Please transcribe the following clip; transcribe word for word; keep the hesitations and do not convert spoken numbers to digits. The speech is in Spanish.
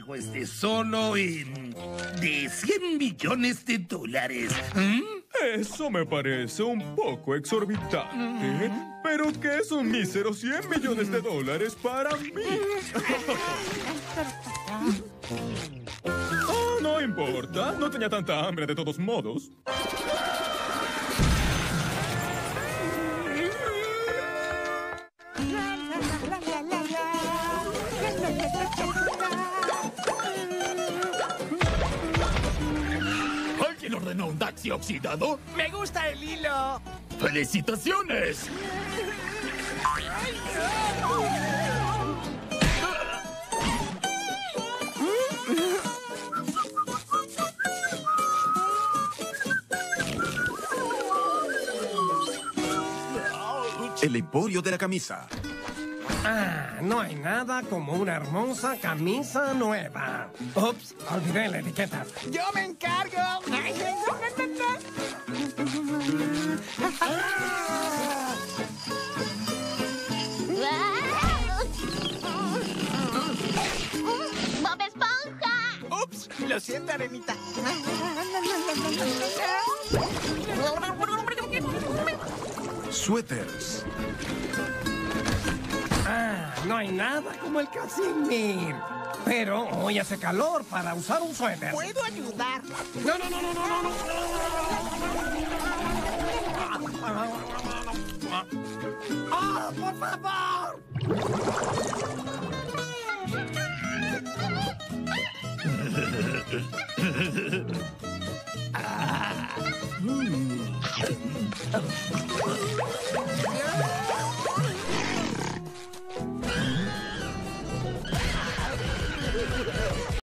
trabajo esté solo en... de cien millones de dólares. ¿Mm? Eso me parece un poco exorbitante. Mm. Pero que es un mísero cien millones de dólares para mí. Oh, no importa. No tenía tanta hambre de todos modos. ¿Alguien ordenó un Daxi oxidado? ¡Me gusta el hilo! ¡Felicitaciones! El emporio de la camisa. Ah, no hay nada como una hermosa camisa nueva. Ups, olvidé la etiqueta. ¡Yo me encargo! ¡Bob Esponja! ¡Ups! Lo siento, Arenita. Suéteres. Ah, no hay nada como el Casimir. Pero hoy hace calor para usar un suéter. ¿Puedo ayudar? No, no, no, no, no, no, no. ¡Ah, por favor! Ah. Mm.